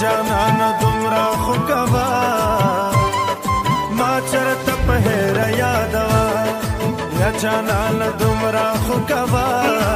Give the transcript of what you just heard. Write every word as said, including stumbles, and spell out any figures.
جانان دومره خو کوه ما چرته په هېره یادوه یا جانان دومره خو کوه